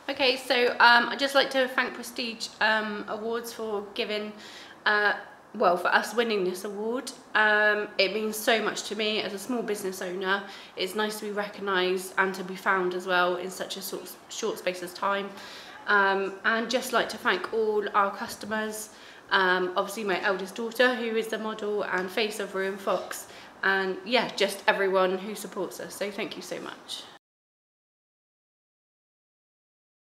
Okay, so I'd just like to thank Prestige Awards for giving, well, for us winning this award. It means so much to me as a small business owner. It's nice to be recognised and to be found as well in such a short space of time. And just like to thank all our customers, obviously my eldest daughter, who is the model and face of Rue and Fox, and yeah, just everyone who supports us. So thank you so much.